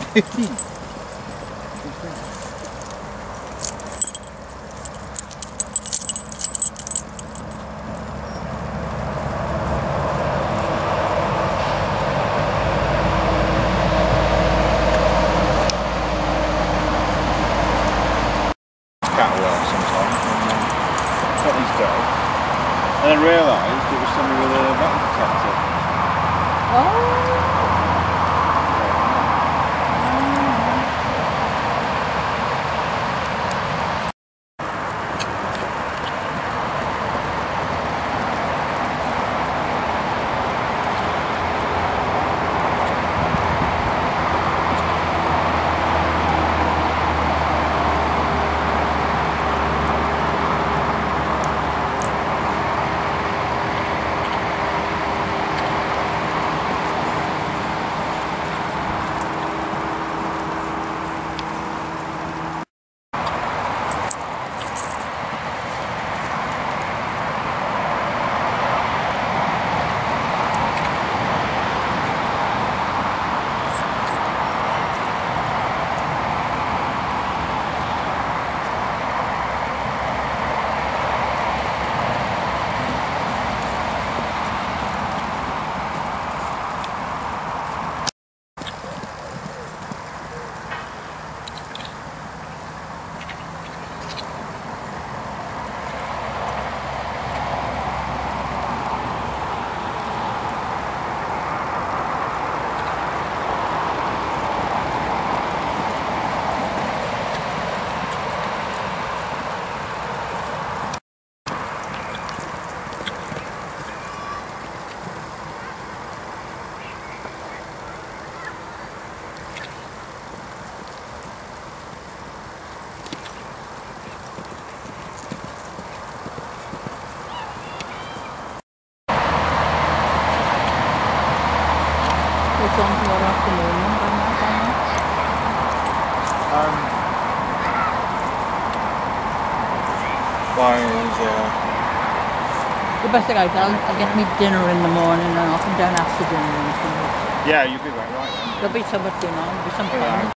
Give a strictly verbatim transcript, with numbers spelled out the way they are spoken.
fifteen. Catwell sometimes and got his dog, and then realised it was somebody with a metal detector. Oh. It's on tomorrow afternoon, by now, by much? Um, Fires, yeah. The best thing I do, I'll, I'll get me dinner in the morning and I'll come down after dinner and something. Yeah, you'll be right, right then. There'll be some at dinner, there'll be some Yeah. fun.